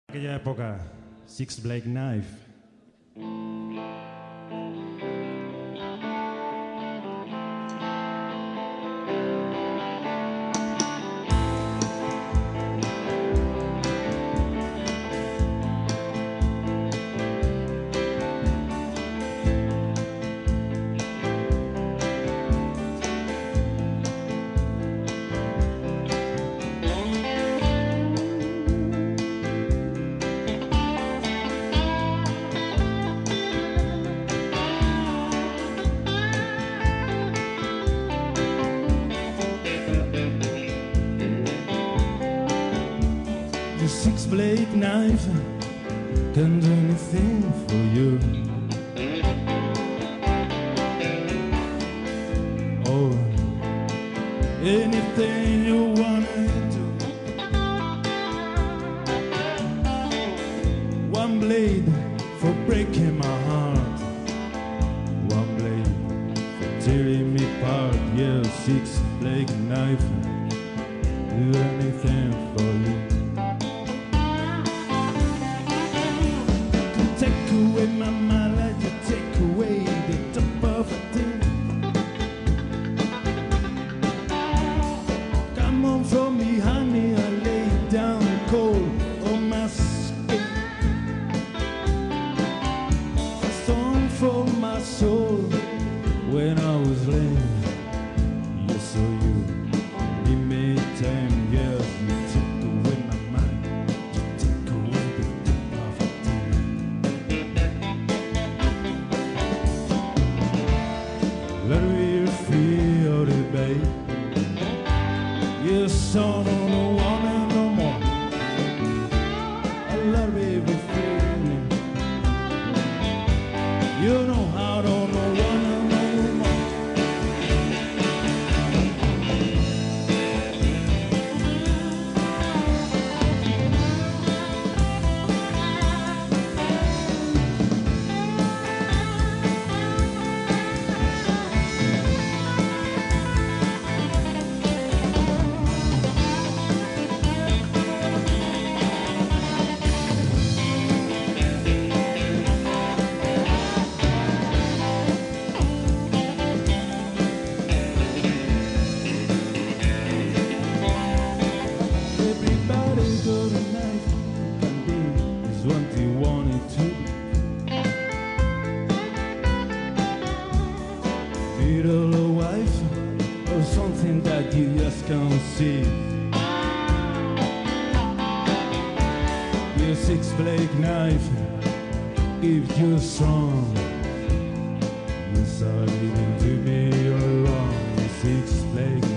Aquella época, Six Blade Knife. The six-blade knife can do anything for you. Oh, anything you wanna do. One blade for breaking my heart, one blade for tearing me apart. Yeah, six-blade knife do anything for you. Take away my mind like you take away the top of a thing. Come on from me, honey, I lay down cold on my skin. A song for my soul when I was lame. You saw you give me time, yes, you took away my mind. You took away the top of a thing. Let me feel it, babe. Yes, I don't want it no more. I love every feeling. You know I don't want it no more. Everybody got a knife, can be is what they wanted to be. Little a wife or something that you just can't see. Your six-blade knife gives you strong. Deciding to be wrong. Six-blade